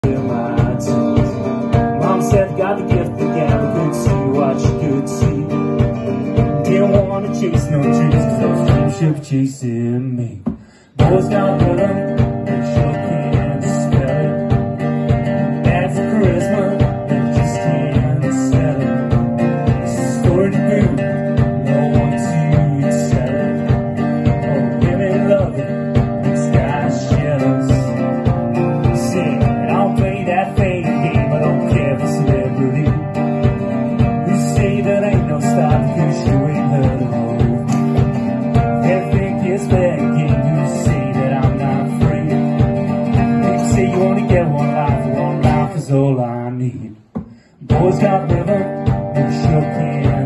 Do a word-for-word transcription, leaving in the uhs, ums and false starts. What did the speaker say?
my teeth. Mom said, got the gift of gab, could see what you could see. Didn't want to chase no trees, cause those dreams should be chasing me. Boys got rhythm, they sure can't spell it. That's the charisma, they just can't sell it. It's a story to boot, no one to sell it. Oh, women love it, it's guys jealous. Sing, and I'll play that fake game, I don't care for celebrity. You say that ain't no stop, cause you ain't heard of hope. They think it's fair game, you say that I'm not free. You say you only get one life, one life is all I need. Boys got rhythm, you sure can